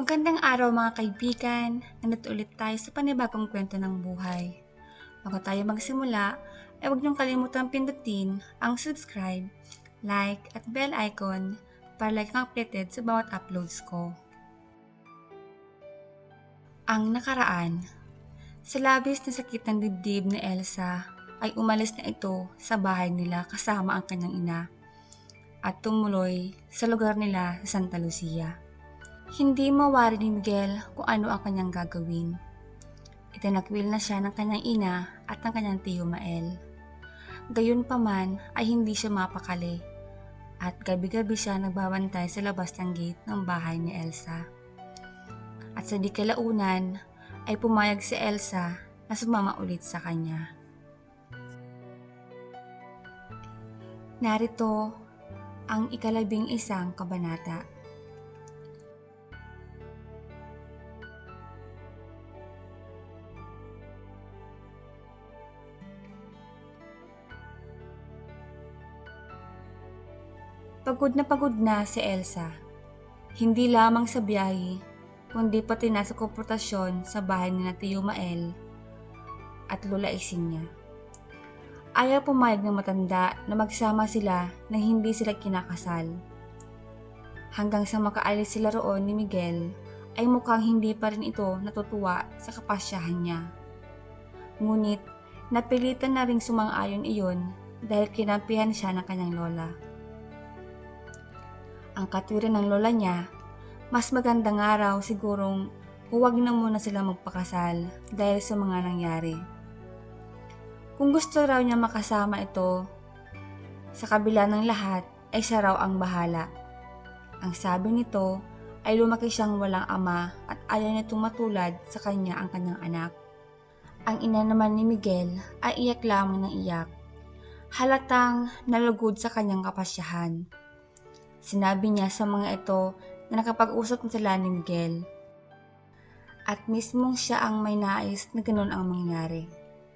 Magandang araw mga kaibigan, nandito ulit tayo sa panibagong kwento ng buhay. Bago tayo magsimula, ay huwag niyong kalimutang pindutin ang subscribe, like at bell icon para lagi kang updated sa bawat uploads ko. Ang nakaraan. Sa labis na sakit ng dibdib ni Elsa ay umalis na ito sa bahay nila kasama ang kanyang ina at tumuloy sa lugar nila sa Santa Lucia. Hindi mawari ni Miguel kung ano ang kanyang gagawin. Itinakwil na siya ng kanyang ina at ng kanyang tiyo Mael. Gayunpaman ay hindi siya mapakali at gabi-gabi siya nagbabantay sa labas ng gate ng bahay ni Elsa. At sa di kalaunan ay pumayag si Elsa na sumama ulit sa kanya. Narito ang 11 kabanata. Pagod na si Elsa. Hindi lamang sa biyahe, kundi pati na sa komportasyon sa bahay ni Tiyo Mael at Lola Ising niya. Ayaw pumayag ng matanda na magsama sila na hindi sila kinakasal. Hanggang sa makaalis sila roon ni Miguel, ay mukhang hindi pa rin ito natutuwa sa kapasyahan niya. Ngunit napilitan na ring sumang-ayon iyon dahil kinampihan siya ng kanyang lola. Ang katwiran ng lola niya, mas magandang araw sigurong huwag na muna sila magpakasal dahil sa mga nangyari. Kung gusto raw niya makasama ito, sa kabila ng lahat ay siya raw ang bahala. Ang sabi nito ay lumaki siyang walang ama at ayaw nitong matulad sa kanya ang kanyang anak. Ang ina naman ni Miguel ay iyak lamang ng iyak. Halatang nalugod sa kanyang kapasyahan. Sinabi niya sa mga ito na nakapag-usap na sila ni Miguel. At mismong siya ang may nais na ganun ang mangyari.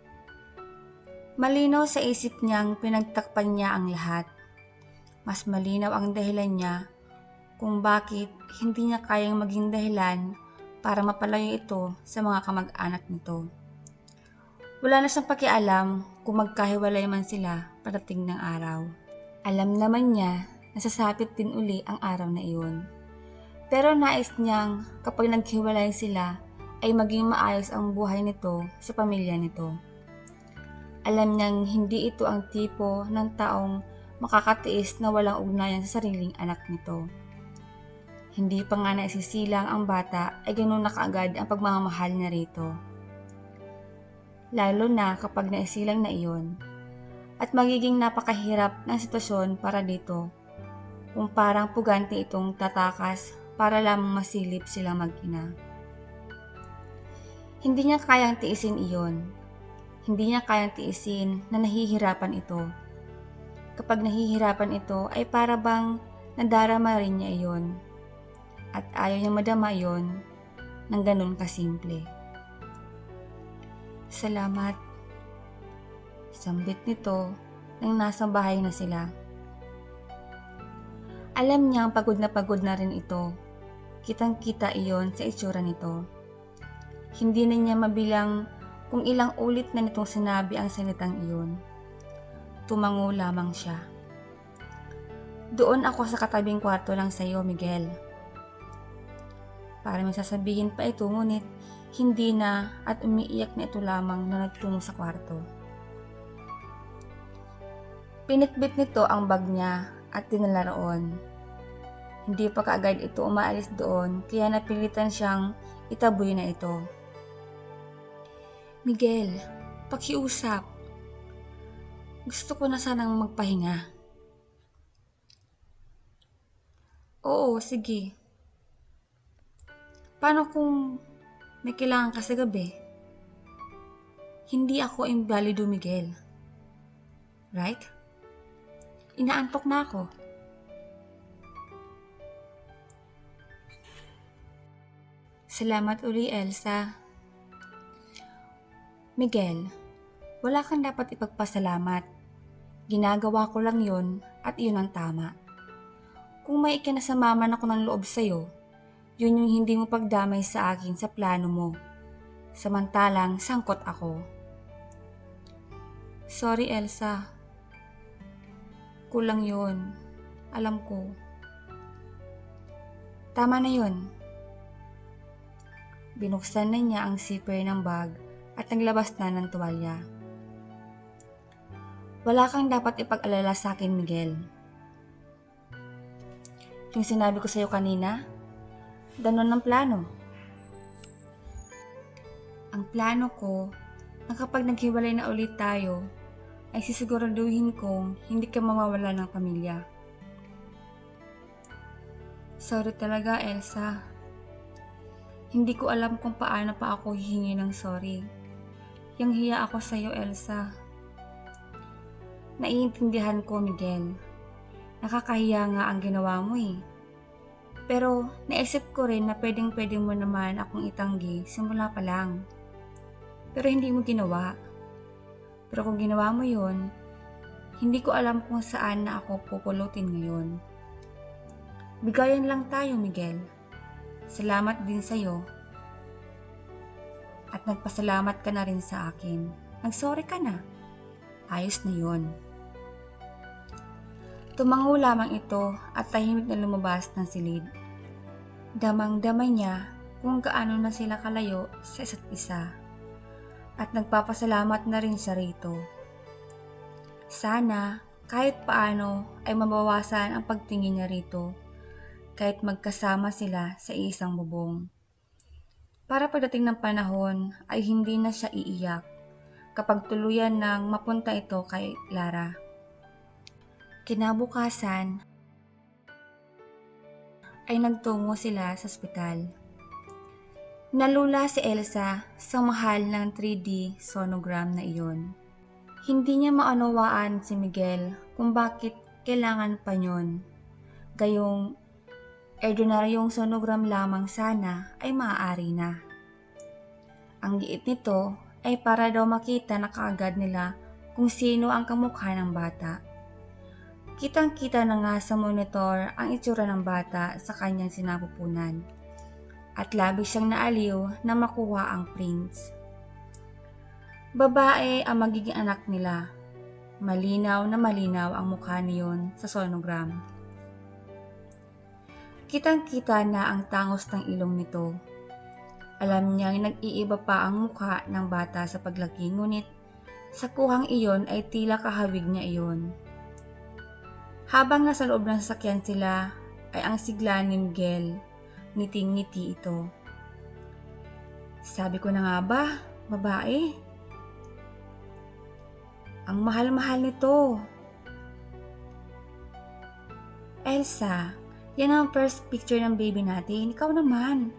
Malinaw sa isip niyang pinagtakpan niya ang lahat. Mas malinaw ang dahilan niya kung bakit hindi niya kayang maging dahilan para mapalayo ito sa mga kamag-anak nito. Wala na siyang pakialam kung magkahiwalay man sila pagdating ng araw. Alam naman niya nasasapit din uli ang araw na iyon. Pero nais niyang kapag naghiwalay sila ay maging maayos ang buhay nito sa pamilya nito. Alam niyang hindi ito ang tipo ng taong makakatiis na walang ugnayan sa sariling anak nito. Hindi pa nga naisisilang ang bata ay ganoon na kaagad ang pagmamahal niya rito. Lalo na kapag naisilang na iyon. At magiging napakahirap ng sitwasyon para dito kung parang pugante itong tatakas para lamang masilip silang mag-ina. Hindi niya kayang tiisin iyon. Hindi niya kayang tiisin na nahihirapan ito. Kapag nahihirapan ito ay para bang nadarama rin niya iyon. At ayaw niya madama iyon ng ganun kasimple. Salamat. Sambit nito nang nasa bahay na sila. Alam niyang pagod na rin ito. Kitang-kita iyon sa itsura nito. Hindi na niya mabilang kung ilang ulit na nitong sinabi ang salitang iyon. Tumango lamang siya. Doon ako sa katabing kwarto lang sa iyo, Miguel. Para may sasabihin pa ito, ngunit hindi na at umiiyak na ito lamang na nagtungo sa kwarto. Pinitbit nito ang bag niya at dinala roon. Hindi pa kaagad ito umaalis doon kaya napilitan siyang itaboy na ito. Miguel, pakiusap. Gusto ko na sanang magpahinga. Oo, sige. Paano kung may kailangan ka sa gabi? Hindi ako imbalido, Miguel. Right? Inaantok na ako. Salamat uli, Elsa. Miguel, wala kang dapat ipagpasalamat. Ginagawa ko lang yon at iyon ang tama. Kung may ikinasama man ako ng loob sa'yo, Yun yung hindi mo pagdamay sa akin sa plano mo. Samantalang sangkot ako. Sorry, Elsa. Kulang yun. Alam ko. Tama na yun. Binuksan na niya ang zipper ng bag at naglabas na ng tuwalya. Wala kang dapat ipag-alala sa akin, Miguel. Yung sinabi ko sa'yo kanina, ganun ang plano. Ang plano ko na kapag naghiwalay na ulit tayo, ay sisiguraduhin kong hindi ka mawawala ng pamilya. Sorry talaga, Elsa. Hindi ko alam kung paano pa ako hihingi ng sorry. Yang hiya ako sa'yo, Elsa. Naiintindihan ko, Miguel. Nakakahiya nga ang ginawa mo eh. Pero naisip ko rin na pwedeng-pwede mo naman akong itanggi simula pa lang. Pero hindi mo ginawa. Pero kung ginawa mo yun, hindi ko alam kung saan na ako pupulutin ngayon. Bigayan lang tayo, Miguel. Salamat din sa'yo. At nagpasalamat ka na rin sa akin. Nagsorry ka na. Ayos na yun. Tumango lamang ito at tahimik na lumabas ng silid. Damang-dama niya kung gaano na sila kalayo sa isa't isa. At nagpapasalamat na rin siya rito. Sana kahit paano ay mabawasan ang pagtingin niya rito. Kahit magkasama sila sa isang bubong. Para pagdating ng panahon ay hindi na siya iiyak kapag tuluyan nang mapunta ito kay Lara. Kinabukasan ay nagtungo sila sa ospital. Nalula si Elsa sa mahal ng 3D sonogram na iyon. Hindi niya maunawaan si Miguel kung bakit kailangan pa yun. Gayong ordinaryong sonogram lamang sana ay maaari na. Ang giit nito ay para daw makita na kaagad nila kung sino ang kamukha ng bata. Kitang-kita na nga sa monitor ang itsura ng bata sa kanyang sinapupunan. At labis siyang naaliw na makuha ang prints. Babae ang magiging anak nila. Malinaw na malinaw ang mukha niyon sa sonogram. Kitang-kita na ang tangos ng ilong nito. Alam niyang nag-iiba pa ang mukha ng bata sa paglaki, ngunit sa kuhang iyon ay tila kahawig niya iyon. Habang nasa loob ng sasakyan sila, ay ang sigla ni Miguel, ngiting-ngiti ito. Sabi ko na nga ba, babae? Ang mahal-mahal nito. Elsa, yan ang first picture ng baby natin. Ikaw naman.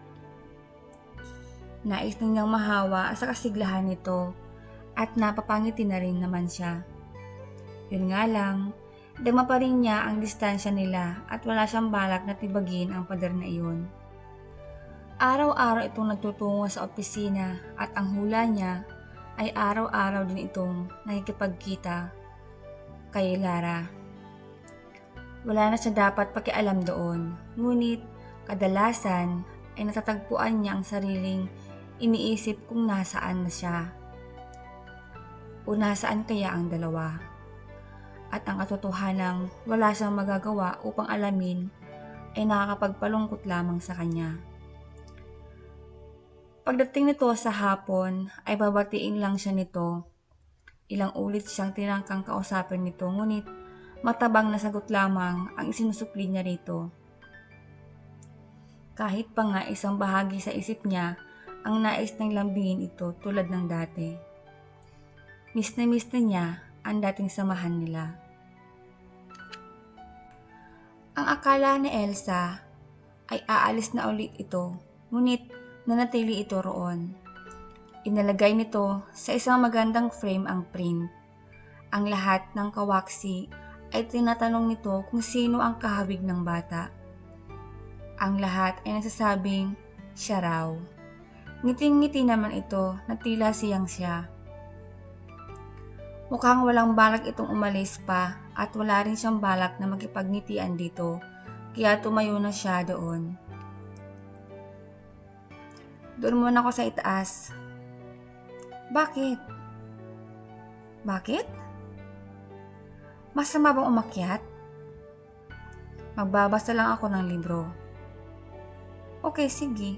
Nais na niyang mahawa sa kasiglahan nito at napapangiti na rin naman siya. Yun nga lang, dama pa rin niya ang distansya nila at wala siyang balak na tibagin ang pader na iyon. Araw-araw itong nagtutungo sa opisina at ang hula niya ay araw-araw din itong nakikipagkita kay Lara. Wala na siya dapat pakialam doon, ngunit kadalasan ay natatagpuan niya ang sariling iniisip kung nasaan na siya. O nasaan kaya ang dalawa. At ang katotohanang wala siyang magagawa upang alamin ay nakakapagpalungkot lamang sa kanya. Pagdating nito sa hapon ay babatiin lang siya nito. Ilang ulit siyang tinangkang kausapin nito, ngunit matabang na sagot lamang ang isinusukli niya rito. Kahit pa nga isang bahagi sa isip niya ang nais ng lambingin ito tulad ng dati. Miss na niya ang dating samahan nila. Ang akala ni Elsa ay aalis na ulit ito, ngunit nanatili ito roon. Inalagay nito sa isang magandang frame ang print. Ang lahat ng kawaksi ay tinatanong nito kung sino ang kahawig ng bata. Ang lahat ay nagsasabing siya raw. Ngiting-ngiti naman ito na tila siyang siya. Mukhang walang balak itong umalis pa at wala rin siyang balak na makipagnitian dito, kaya tumayo na siya doon. Doon muna ako sa itaas. Bakit? Bakit? Masama bang umakyat? Magbabasa lang ako ng libro. Okay, sige.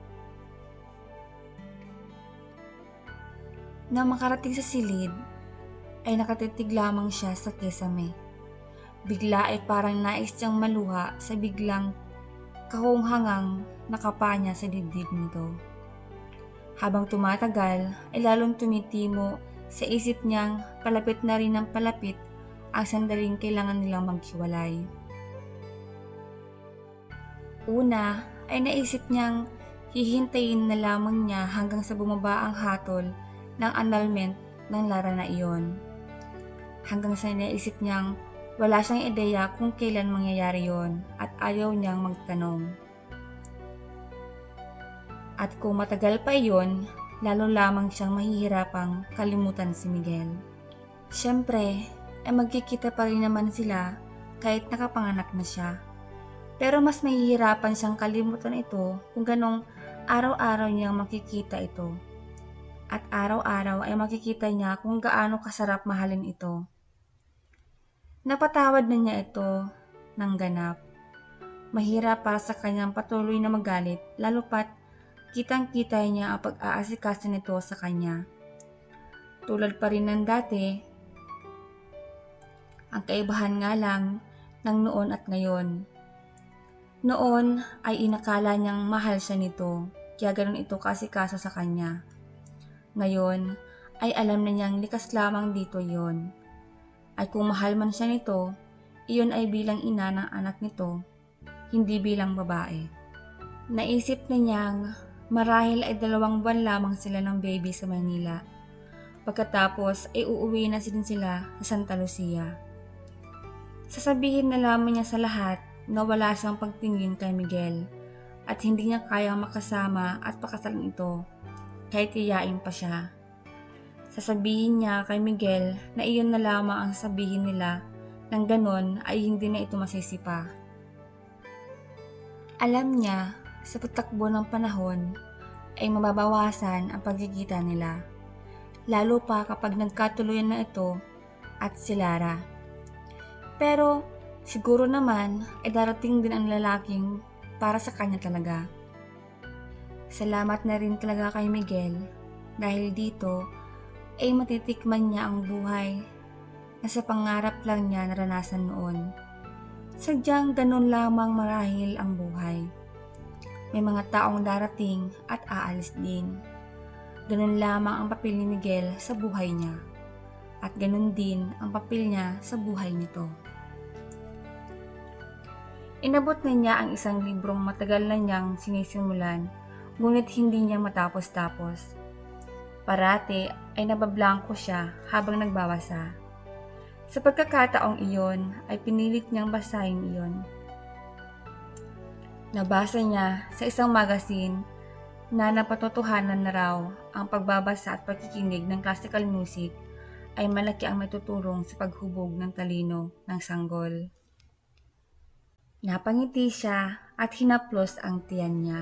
Nang makarating sa silid, ay nakatitig lamang siya sa kesame. Bigla ay parang nais siyang maluha sa biglang kahunghangang nakapanya sa dibdib nito. Habang tumatagal ay lalong tumitimo sa isip niyang palapit na rin ng palapit ang sandaling kailangan nilang maghiwalay. Una ay naisip niyang hihintayin na lamang niya hanggang sa bumaba ang hatol ng annulment ng Lara na iyon. Hanggang sa naisip niyang wala siyang ideya kung kailan mangyayari yon at ayaw niyang magtanong. At kung matagal pa iyon, lalo lamang siyang mahihirapang kalimutan si Miguel. Siyempre, ay magkikita pa rin naman sila kahit nakapanganak na siya. Pero mas mahihirapan siyang kalimutan ito kung ganong araw-araw niyang makikita ito. At araw-araw ay makikita niya kung gaano kasarap mahalin ito. Napatawad na niya ito ng ganap. Mahirap para sa kanyang patuloy na magalit, lalo pat kitang-kita niya ang pag-aasikaso nito sa kanya. Tulad pa rin ng dati, ang kaibahan nga lang ng noon at ngayon. Noon ay inakala niyang mahal siya nito, kaya ganun ito kaasikaso sa kanya. Ngayon ay alam na niyang likas lamang dito yon. Ay kung mahal man siya nito, iyon ay bilang ina ng anak nito, hindi bilang babae. Naisip na niyang marahil ay 2 buwan lamang sila ng baby sa Manila. Pagkatapos ay uuwi na din sila sa Santa Lucia. Sasabihin na lamang niya sa lahat na wala siyang pagtingin kay Miguel at hindi niya kayang makasama at pakasalan ito kahit iyain pa siya. Sasabihin niya kay Miguel na iyon na lamang ang sabihin nila nang ganon ay hindi na ito masisipa. Alam niya sa patakbo ng panahon ay mababawasan ang pagkikita nila, lalo pa kapag nagkatuluyan na ito at si Lara. Pero siguro naman ay darating din ang lalaking para sa kanya talaga. Salamat na rin talaga kay Miguel dahil dito ay matitikman niya ang buhay na sa pangarap lang niya naranasan noon. Sadyang ganun lamang marahil ang buhay. May mga taong darating at aalis din. Ganun lamang ang papel ni Miguel sa buhay niya. At ganun din ang papel niya sa buhay nito. Inabot na niya ang isang librong matagal na niyang sinisimulan, ngunit hindi niya matapos-tapos. Parati ay nabablangko siya habang nagbabasa. Sa pagkakataong iyon ay pinilit niyang basahin iyon. Nabasa niya sa isang magazine na napatotohanan na raw ang pagbabasa at pagkikinig ng classical music ay malaki ang maitutulong sa paghubog ng talino ng sanggol. Napangiti siya at hinaplos ang tiyan niya.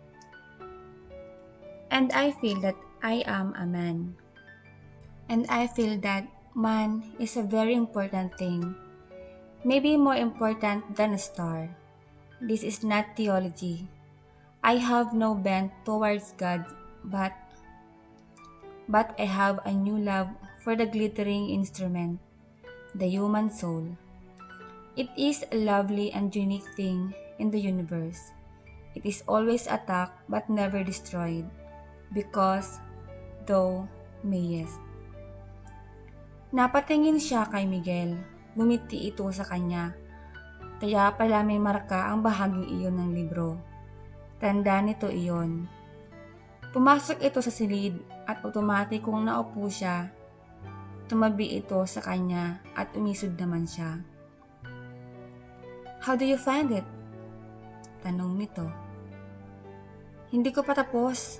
And I feel that I am a man. And I feel that man is a very important thing. Maybe more important than a star. This is not theology. I have no bent towards God, but I have a new love for the glittering instrument, the human soul. It is a lovely and unique thing in the universe. It is always attacked but never destroyed, because thou mayest. Napatingin siya kay Miguel, ngumiti ito sa kanya. Kaya pala may marka ang bahaging iyon ng libro. Tanda nito iyon. Pumasok ito sa silid at otomatikong naupo siya. Tumabi ito sa kanya at umisod naman siya. How do you find it? Tanong nito. Hindi ko pa tapos.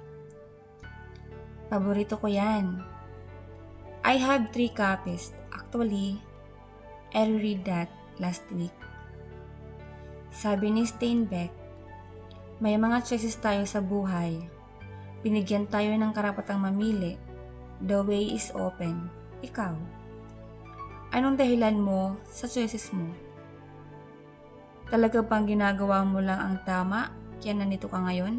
Paborito ko yan. I have 3 copies. Actually, I read that last week. Sabi ni Steinbeck, may mga choices tayo sa buhay. Binigyan tayo ng karapatang mamili. The way is open. Ikaw, anong dahilan mo sa choices mo? Talaga bang ginagawa mo lang ang tama kaya nandito ka ngayon?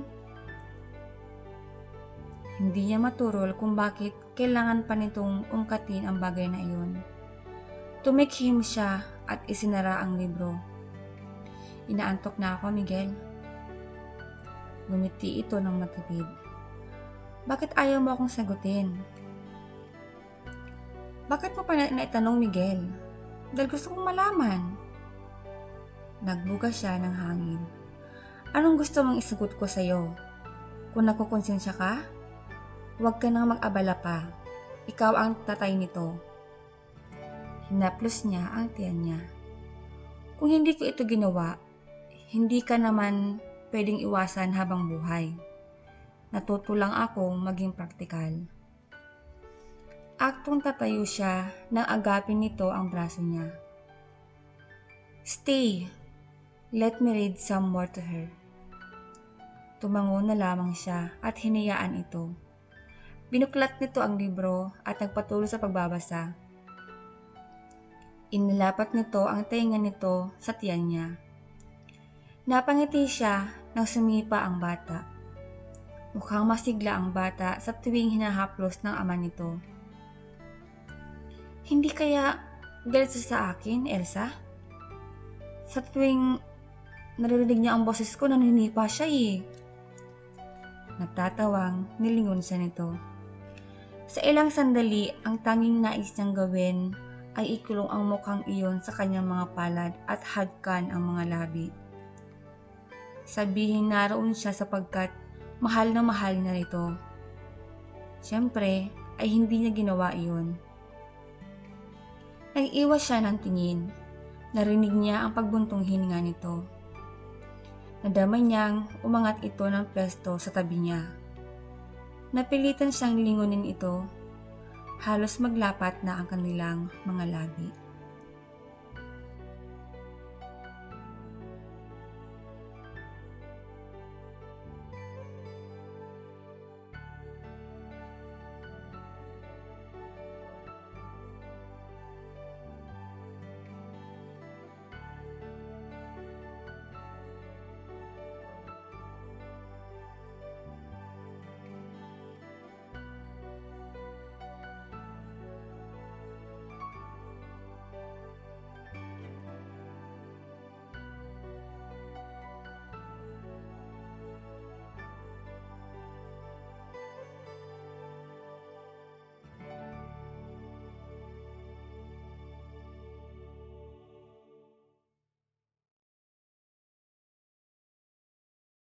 Hindi niya maturol kung bakit kailangan pa nitong ungkatin ang bagay na iyon. Tumikhim siya at isinara ang libro. Inaantok na ako, Miguel. Ngumiti ito ng matipid. Bakit ayaw mo akong sagutin? Bakit mo pa naitanong, Miguel? Dahil gusto kong malaman. Nagbuga siya ng hangin. Anong gusto mong isagot ko sa'yo? Kung nakukonsensya ka, huwag ka nang mag-abala pa. Ikaw ang tatay nito. Hinaplos niya ang tiyan niya. Kung hindi ko ito ginawa, hindi ka naman pwedeng iwasan habang buhay. Natuto lang akong maging praktikal. Aktong tatayo siya nang agapin nito ang braso niya. Stay. Let me read some more to her. Tumango na lamang siya at hinayaan ito. Binuklat nito ang libro at nagpatuloy sa pagbabasa. Inilapat nito ang tainga nito sa tiyan niya. Napangiti siya nang sumipa ang bata. Mukhang masigla ang bata sa tuwing hinahaplos ng ama nito. Hindi kaya galit siya sa akin, Elsa? Sa tuwing naririnig niya ang boses ko, naninipa siya eh. Nagtatawang nilingon siya nito. Sa ilang sandali, ang tanging nais niyang gawin ay ikulong ang mukhang iyon sa kanyang mga palad at hadkan ang mga labi. Sabihin naroon siya sapagkat mahal na rito. Siyempre ay hindi niya ginawa iyon. Nag-iwas siya ng tingin. Narinig niya ang pagbuntong hininga nito. Nadama niyang umangat ito ng pwesto sa tabi niya. Napilitan siyang lingunin ito. Halos maglapat na ang kanilang mga labi.